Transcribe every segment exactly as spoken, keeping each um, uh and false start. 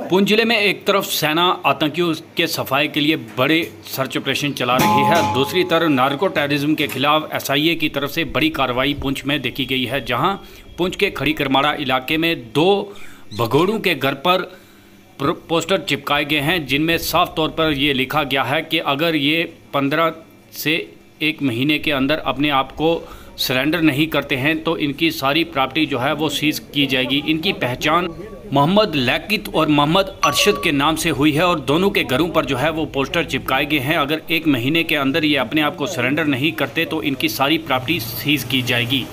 पुंछ जिले में एक तरफ सेना आतंकियों के सफाई के लिए बड़े सर्च ऑपरेशन चला रही है, दूसरी तरफ नार्को टेररिज्म के खिलाफ एस आई ए की तरफ से बड़ी कार्रवाई पुंछ में देखी गई है, जहां पुंछ के खड़ी करमाड़ा इलाके में दो भगोड़ों के घर पर पोस्टर चिपकाए गए हैं, जिनमें साफ तौर पर ये लिखा गया है कि अगर ये पंद्रह से एक महीने के अंदर अपने आप को सरेंडर नहीं करते हैं तो इनकी सारी प्रॉपर्टी जो है वो सीज की जाएगी। इनकी पहचान मोहम्मद लैकित और मोहम्मद अरशद के नाम से हुई है और दोनों के घरों पर जो है वो पोस्टर चिपकाए गए हैं। अगर एक महीने के अंदर ये अपने आप को सरेंडर नहीं करते तो इनकी सारी प्रॉपर्टी सीज की जाएगी।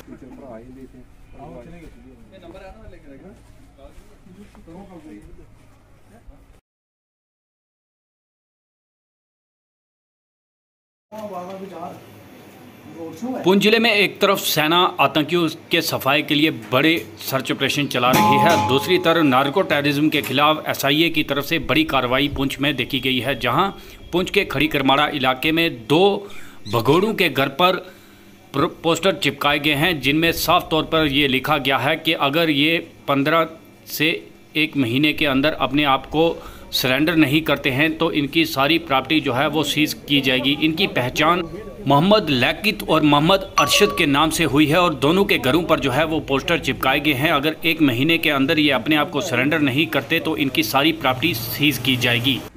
पुंछ जिले में एक तरफ सेना आतंकियों के सफाई के लिए बड़े सर्च ऑपरेशन चला रही है, दूसरी तरफ नार्को टेररिज्म के खिलाफ एस आई ए की तरफ से बड़ी कार्रवाई पुंछ में देखी गई है, जहां पुंछ के खड़ी करमाड़ा इलाके में दो भगोड़ों के घर पर पोस्टर चिपकाए गए हैं, जिनमें साफ तौर पर ये लिखा गया है कि अगर ये पंद्रह से एक महीने के अंदर अपने आप को सरेंडर नहीं करते हैं तो इनकी सारी प्रॉपर्टी जो है वो सीज की जाएगी। इनकी पहचान मोहम्मद लैकित और मोहम्मद अरशद के नाम से हुई है और दोनों के घरों पर जो है वो पोस्टर चिपकाए गए हैं। अगर एक महीने के अंदर ये अपने आप को सरेंडर नहीं करते तो इनकी सारी प्रॉपर्टी सीज की जाएगी।